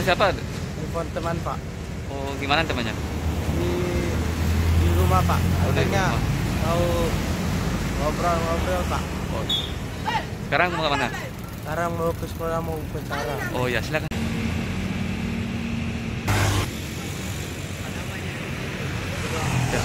siapa? Telepon teman Pak. Oh, gimana temannya? Di rumah Pak. Oh, di Katanya rumah. mau ngobrol-ngobrol Pak. Oh. Sekarang mau ke mana? Sekarang mau ke sekolah mau upacara. Oh ya, silakan. Ya.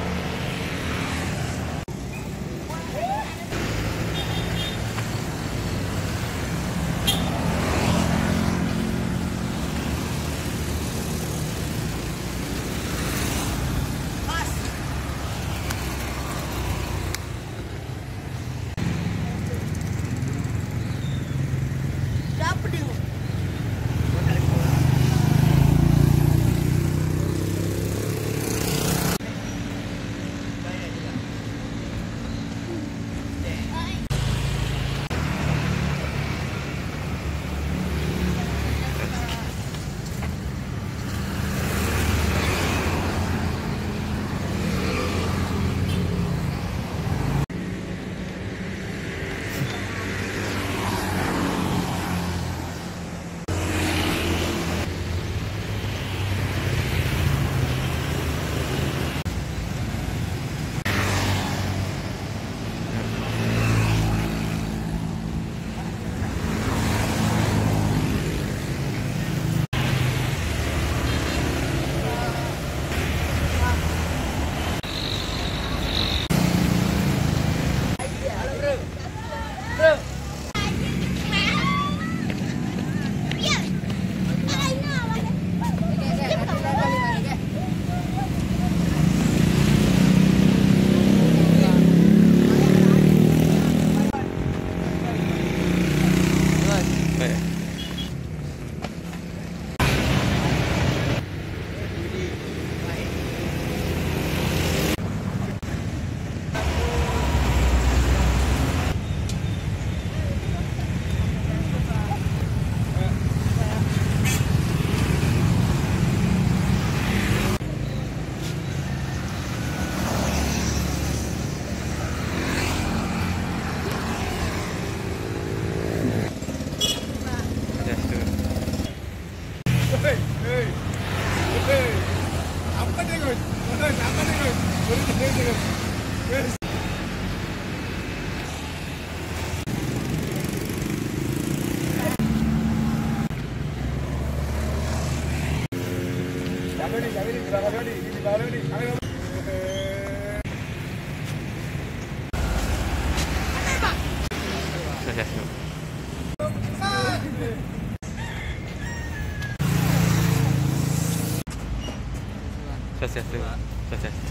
Swastiastu. Swastiastu.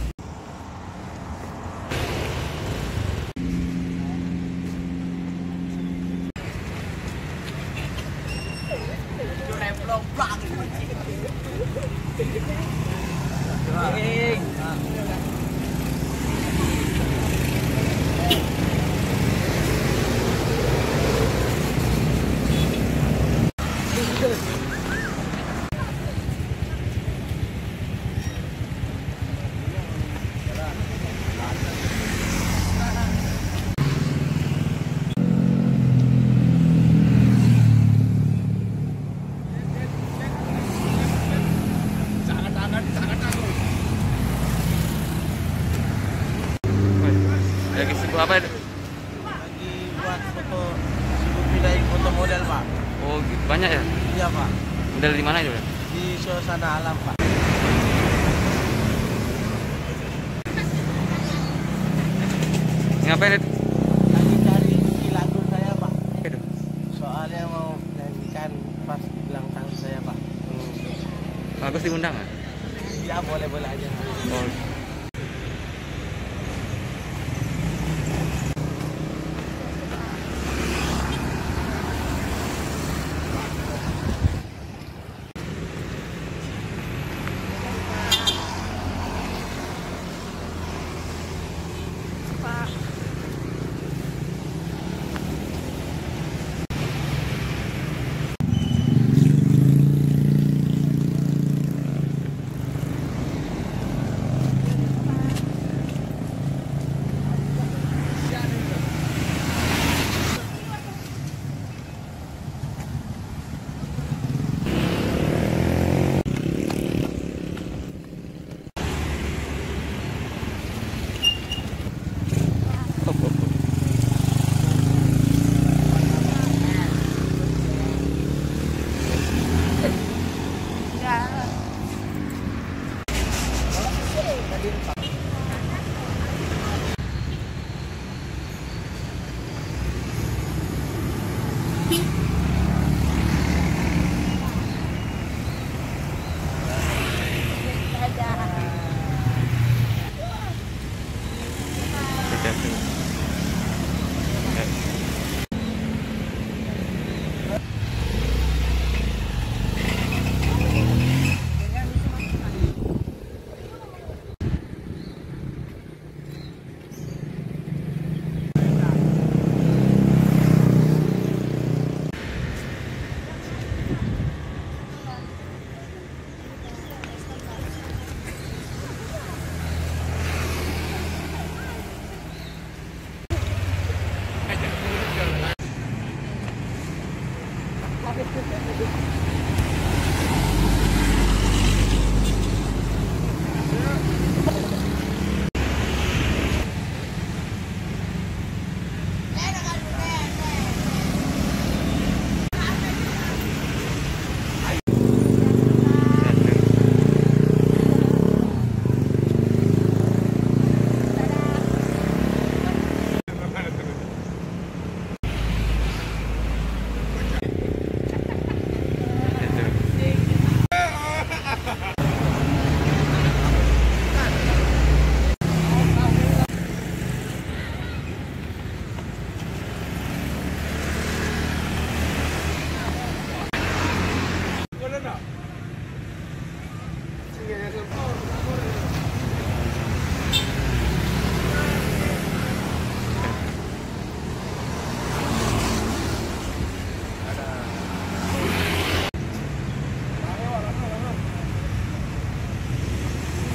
Lagi sibuk apa? Lagi buat foto, sibuk pindahin foto model Pak. Oh, banyak ya? Iya Pak. Model di mana itu? Di suasana alam Pak. Ngapain itu? Lagi cari lagu saya Pak. Itu. Soalnya mau nyanyikan pas ulang tahun saya Pak. Bagus diundang nggak? Ya boleh-boleh aja. Oh.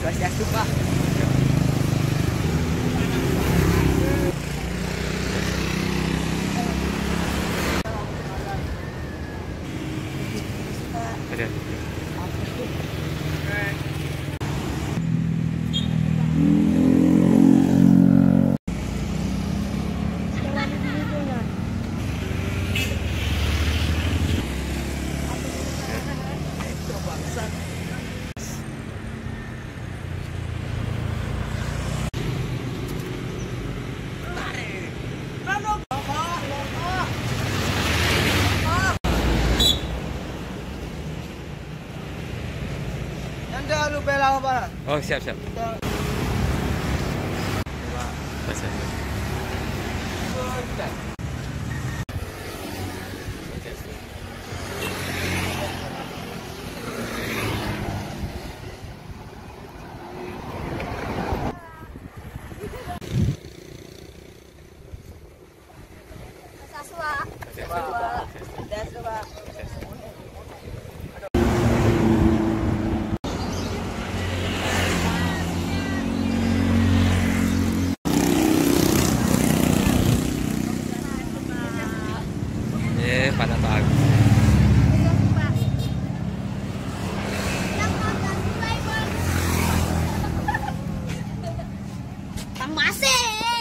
Swastiastu, Pak. Ada. Anda lu bela apa? Oh, siap. Siap. Pada bagus. Masih.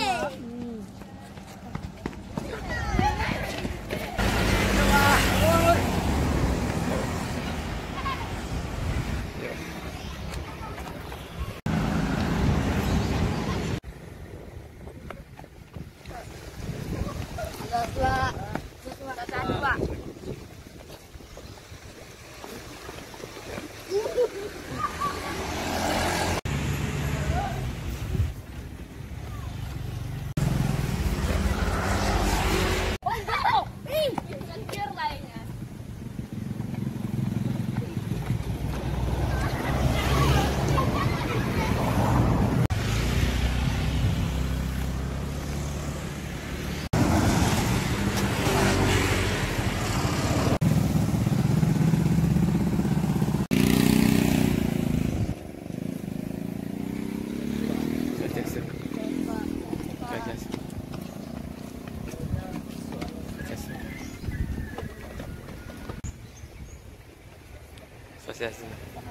Swastiastu.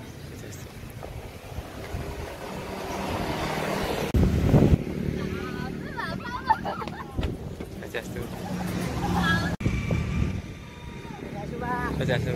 Swastiastu. Swastiastu.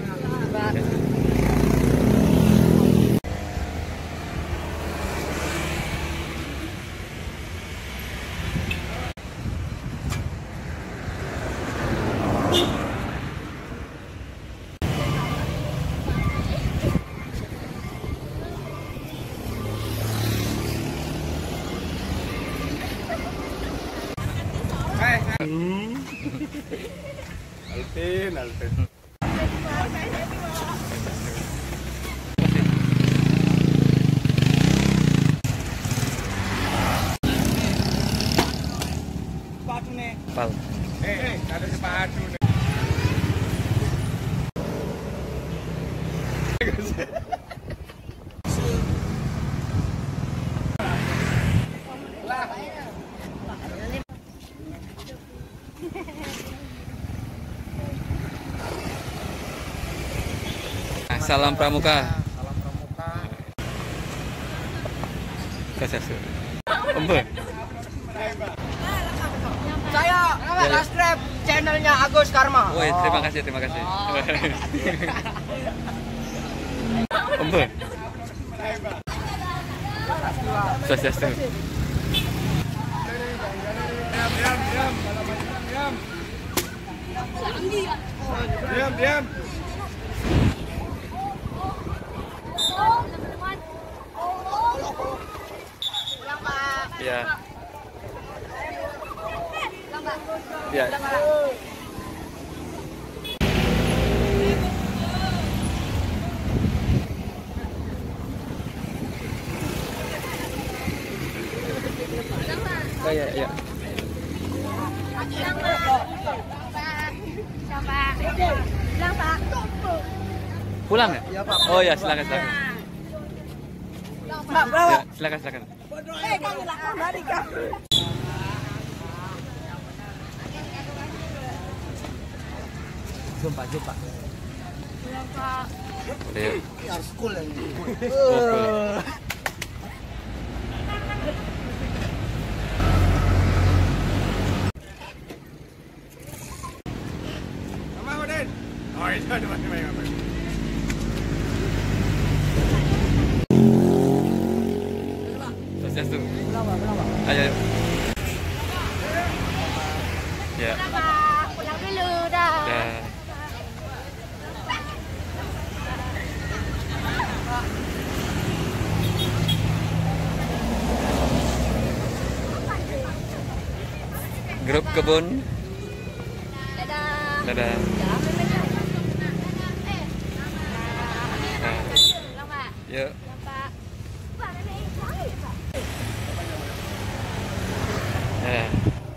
Alvin. Sepatu nih. Pal. Ada sepatu nih. Salam Pramuka. Salam Pramuka. Swastiastu. Embe. Saya subscribe channelnya Agus Karma. Woi, terima kasih, terima kasih. Embe. Swastiastu. Diam. Ya. Ya. Oh, ya. Pulang ya? Iya, Pak. Oh ya, silakan. Ya, silakan silakan. Jumpa. Udah yuk. School yang Swastiastu. Ayo. Ya. Pulang dulu dah. Dah. Grup kebun. Dadah. Dadah. Nah, Pulang, Pak. yuk. Pulang, Pak. Ya.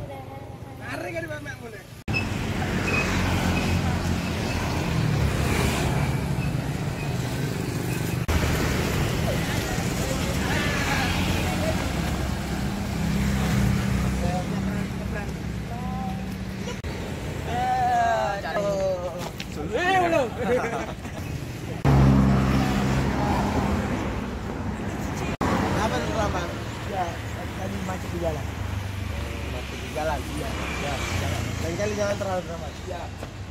apa tuh Rama? Ya, tadi macet di jalan. Macet di jalan, iya. Ya, jalan. Lain kali jangan terlalu drama. Ya.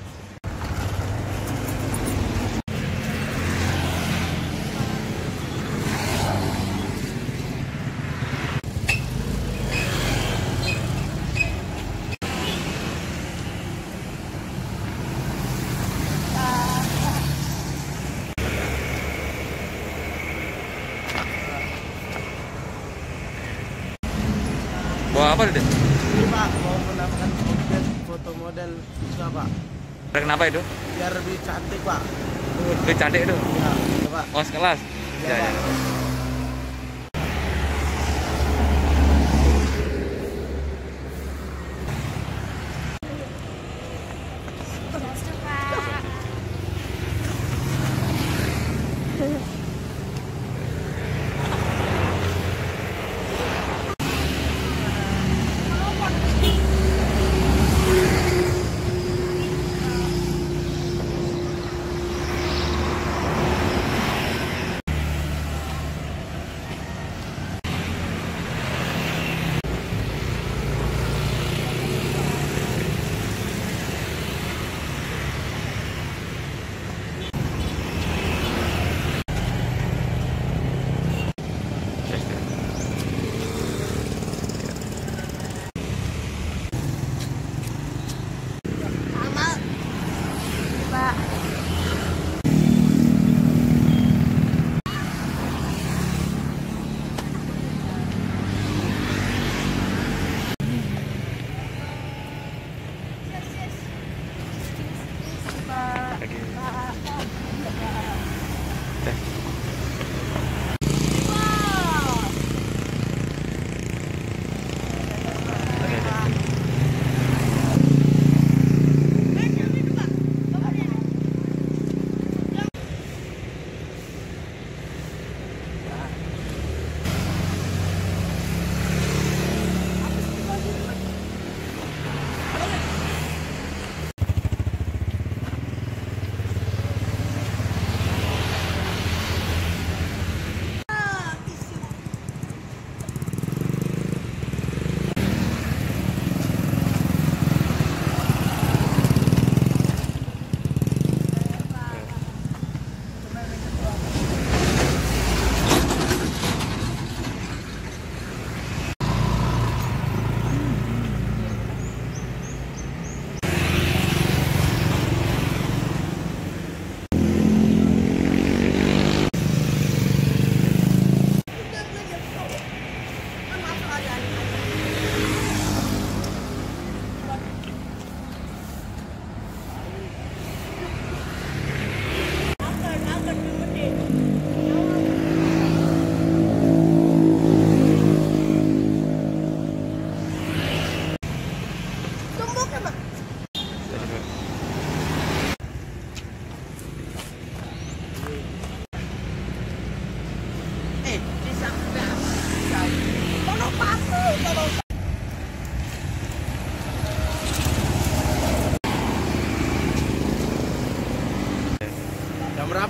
Bawa apa itu? Ini Pak, mau menambahkan foto model bisa Pak. Kenapa itu? Biar lebih cantik Pak. Itu cantik itu. Ya, Pak. Oh, sekelas. Ya, Ya, ya. Pak.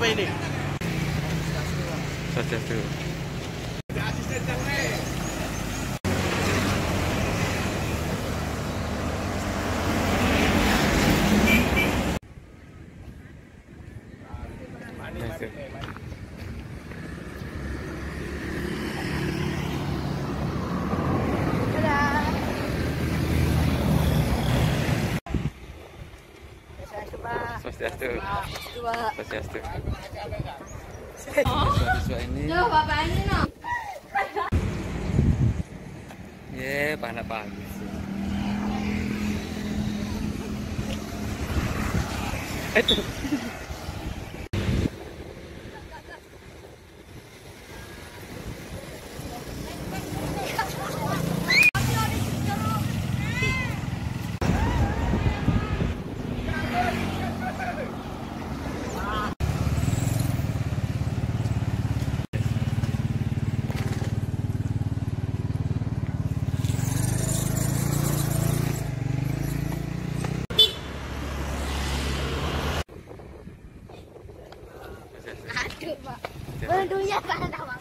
ini? Swastiastu. Dadah. Swastiastu. Dua. Swastiastu. Siswa ini. Loh, bapak ini no. Ye, panas pagi sih. Itu. Aduh, Pak. Bentuknya panas Pak.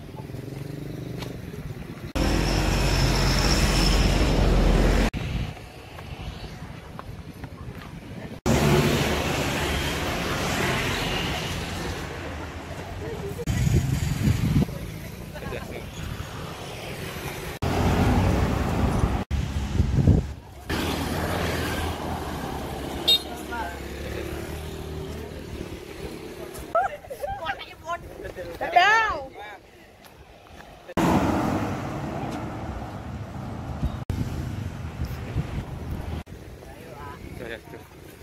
Swastiastu.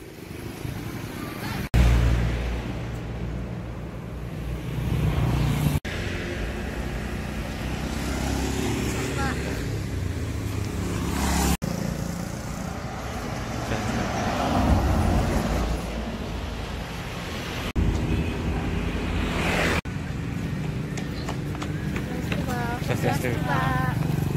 Swastiastu. Pak.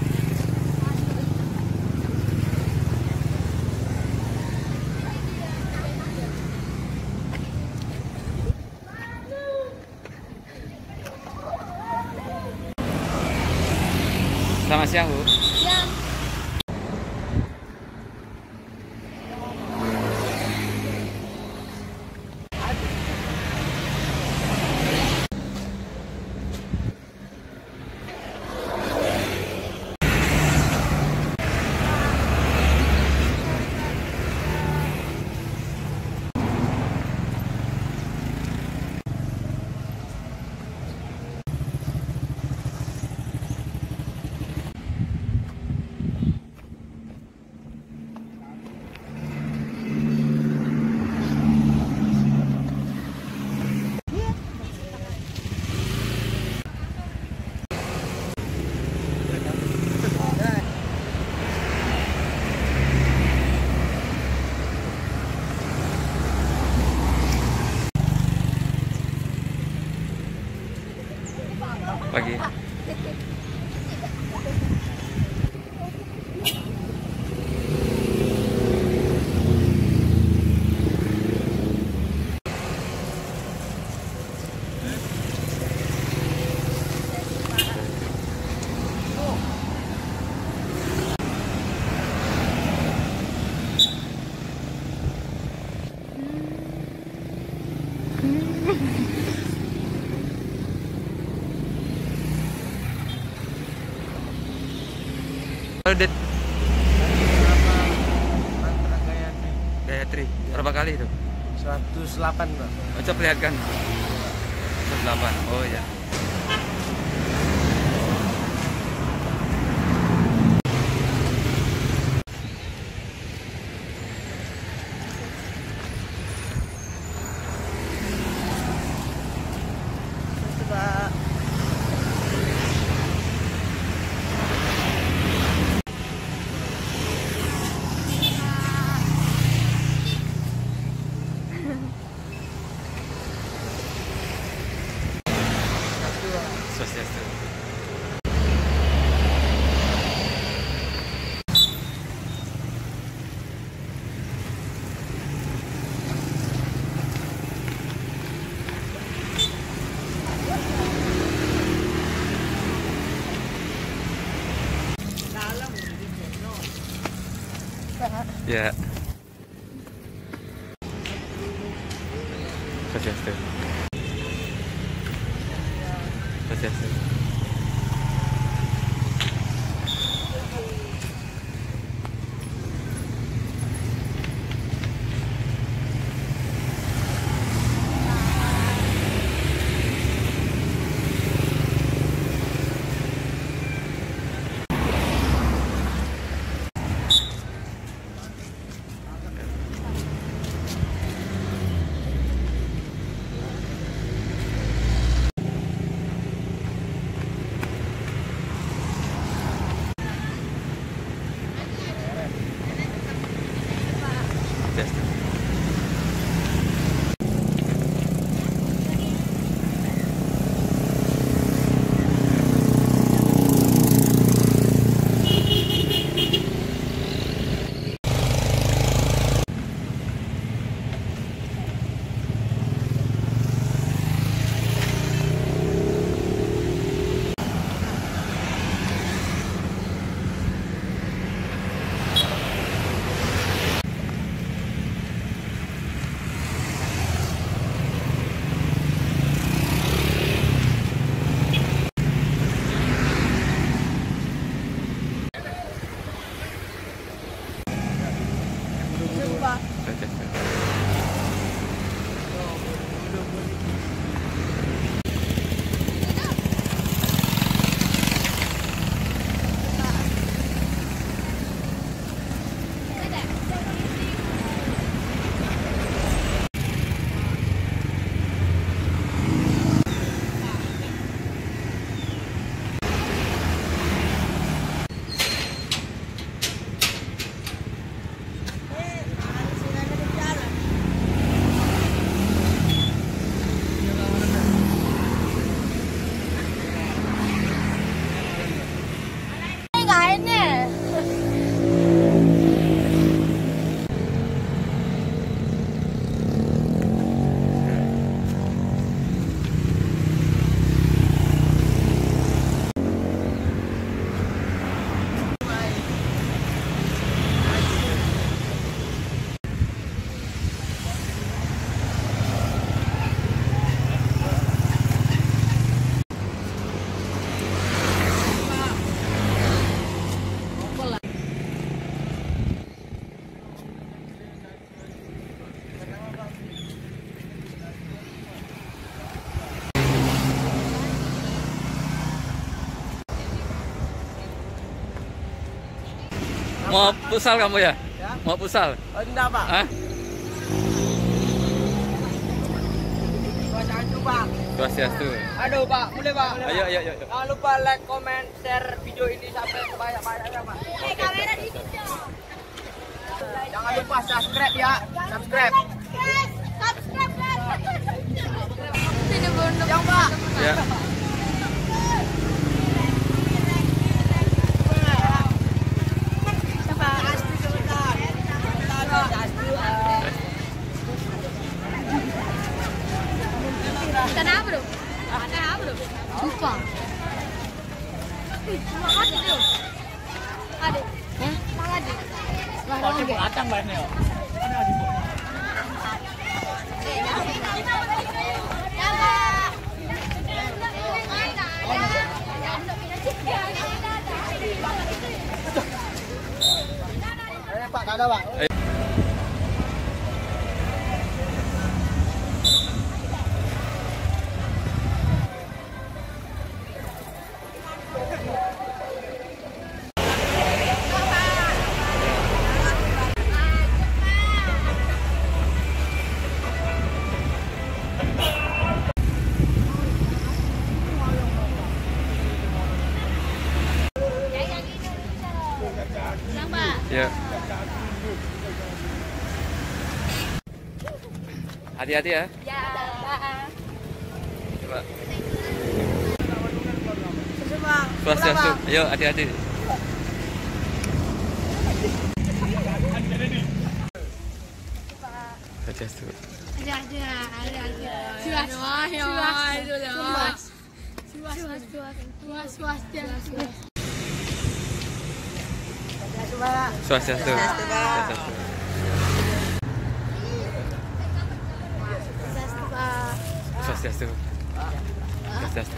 Selamat siang, Bu. Ya. Pagi. Det Gayatri berapa kali itu? 108 Pak. Coba perlihatkan. 108. Oh ya. Ya. Swastiastu. Swastiastu. Mau futsal kamu ya? Mau futsal? Oh, enggak, Pak. Hah? Swastiastu, Pak. Swastiastu. Aduh, Pak. Boleh, Pak. Ayo, ayo, ayo. Jangan lupa like, comment, share video ini sampai sebanyak-banyaknya, Pak. Kamera di situ. Jangan lupa subscribe ya. Subscribe. Subscribe. Sini bunduk. Yang, Pak. Ya. Tanah apa, Bro? Tanah apa, Bro? Lupa. Ada, Bro. Ada. Hah? Ada. Ada. Atang banyak. Pak, ada, Pak. Ya. Hati-hati ya. Ya. Coba. Bang. Swastiastu. Ayo, hati-hati. Swastiastu. Swastiastu. Swastiastu, Pak. Swastiastu. Swastiastu, Pak. Swastiastu. Swastiastu. Swastiastu.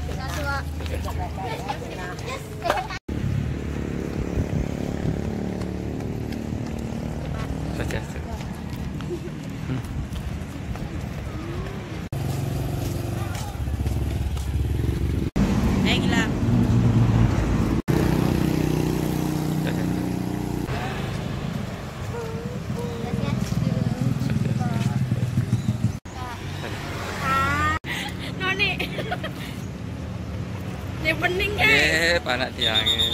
Swastiastu. Gila. Noni. Ini bening ya. Panak tiangnya.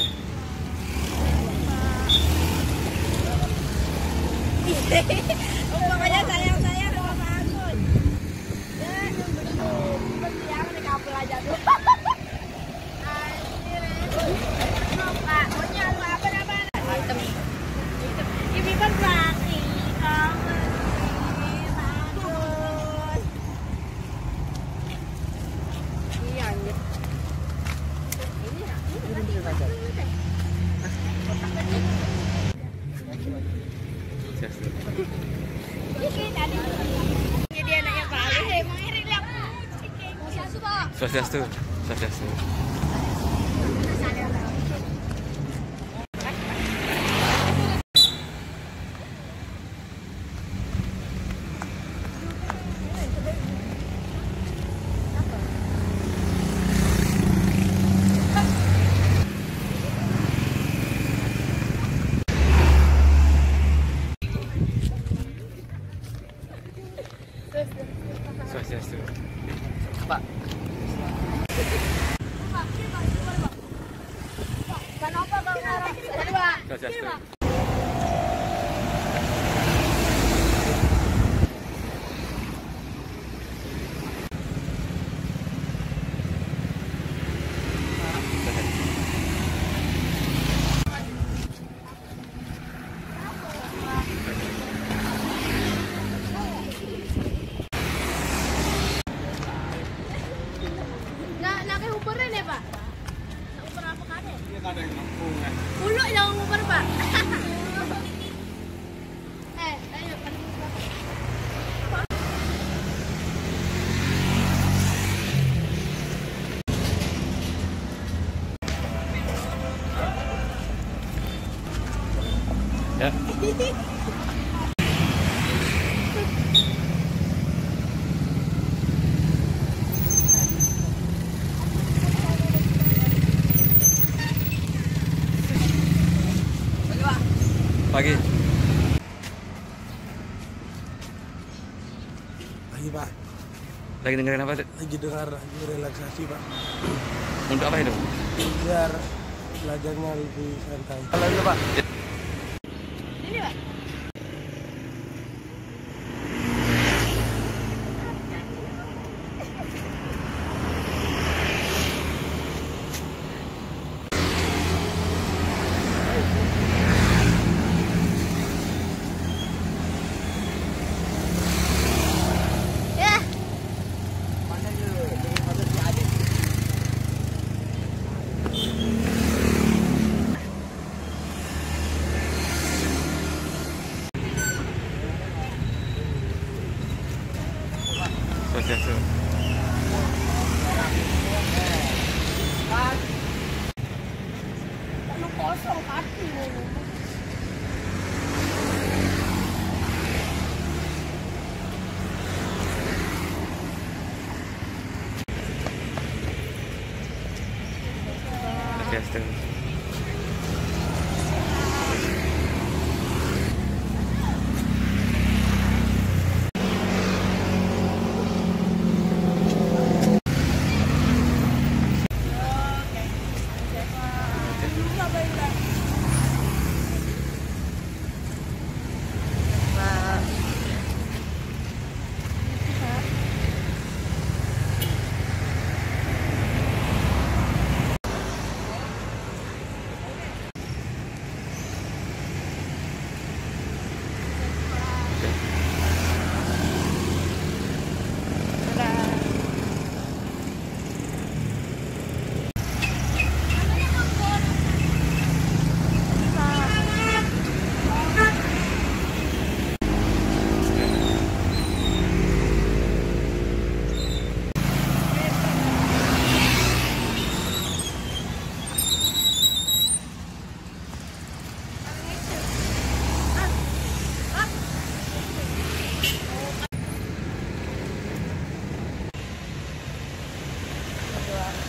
Pokoknya sayang sama Pak Agus. Ya, tiang di kabel aja tuh. Pak, punya lu apa namanya? Hitam. Ini kan berarti kamu bagus. Iya, anjir. Swastiastu. Jadi anaknya Pak Agus, emang Erik lihat. Swastiastu. Swastiastu. Swastiastu. Pak. Kenapa Bang Arah? Pak. Swastiastu. Nak ke Uberin ya, Pak? Uber apa kan? Iya, ada yang ngepung. Ulu yang Uber, Pak. Ayo, Pak. Ya. Pagi. Lagi Pak, Lagi dengerin apa? lagi dengar lagu relaksasi Pak. Untuk apa itu? Biar belajarnya lebih santai. Kalau itu, Pak. Ini, Pak. Ya. Swastiastu. Lu kosong kaki. Swastiastu.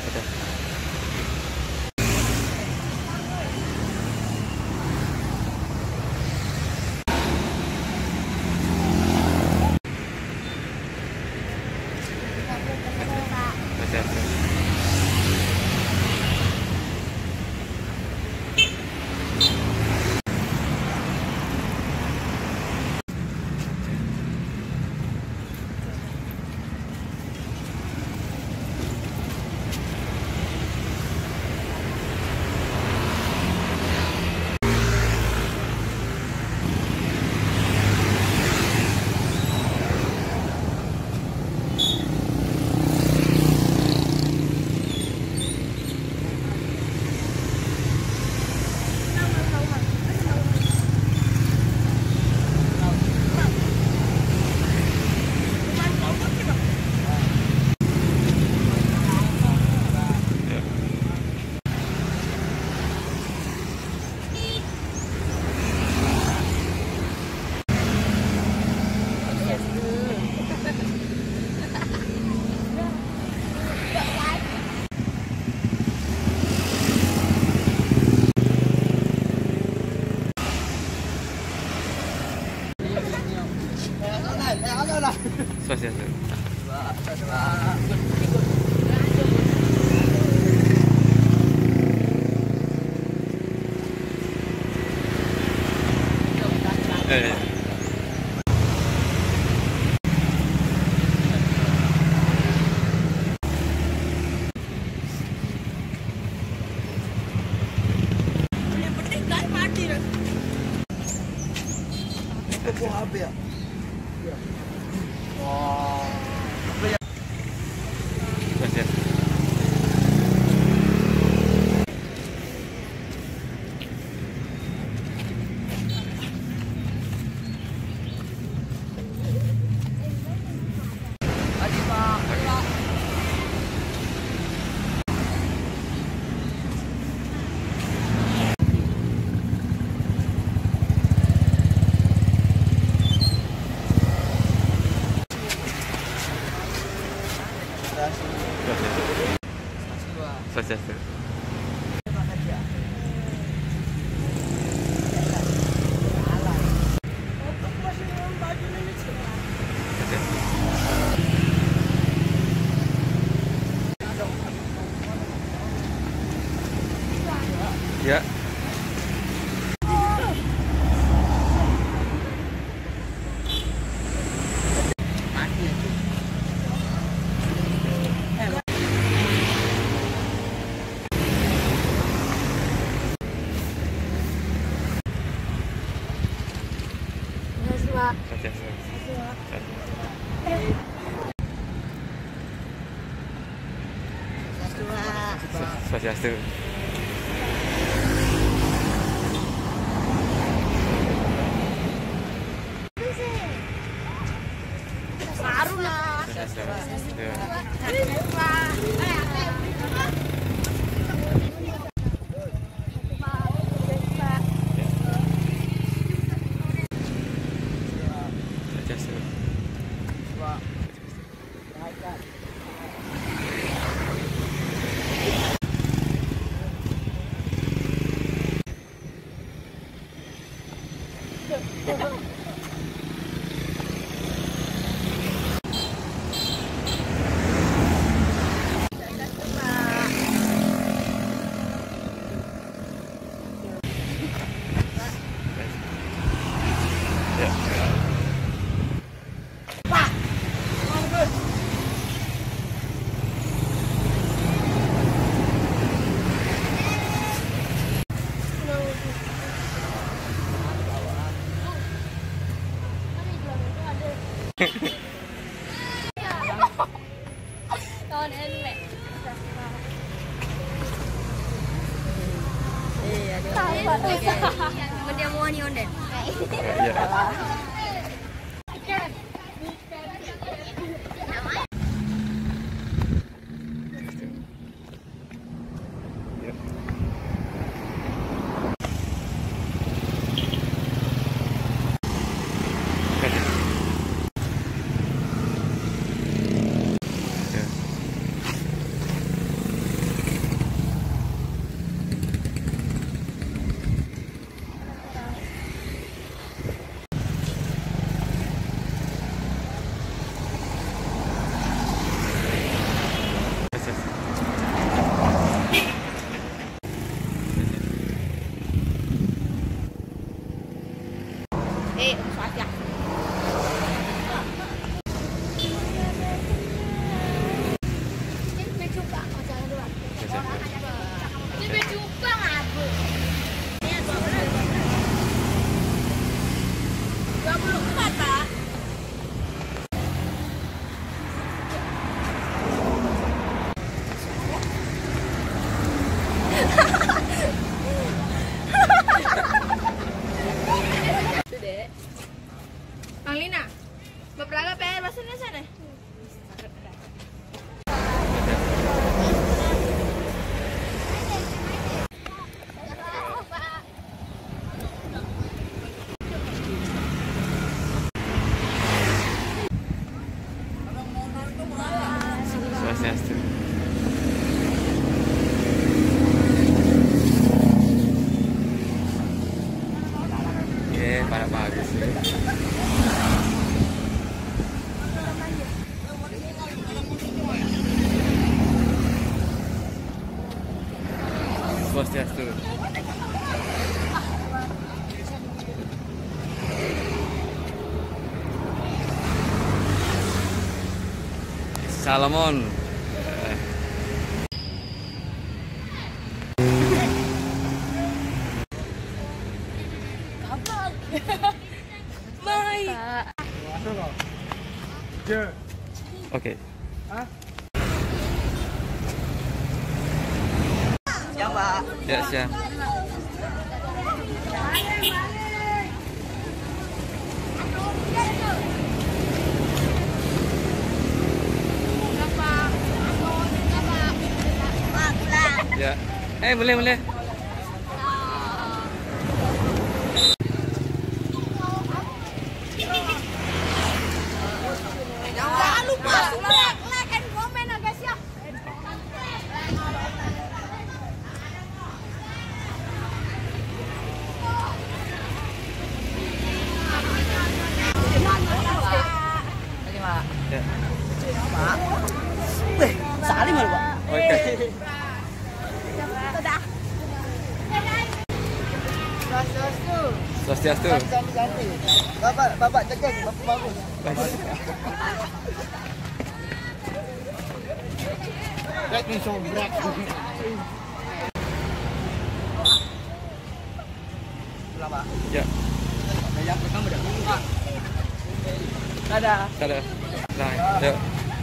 Swastiastu. Swastiastu. Swastiastu. Ya. Swastiastu. Swastiastu. Dia mau ni onden. Swastiastu. Ini baju bang aku. Ini 24 Pak. Dek. Bang Lina, beberapa PR bahasa Indonesia nih. Swastiastu. Pada bagus sih. Swastiastu. Salomon. Mai. Oke. Siap, Pak. Ya, siap. Ya. Boleh, boleh. Jangan lupa like and komen ya guys ya. Ya. Pak. Salim malu, Pak. Oke. Dadah. Swastiastu. Ganti. Bapak cekeng, bapak bagus. Back nih sobrak. Berapa? Ya. Kamu udah. Dadah. Dadah. Nah, yuk.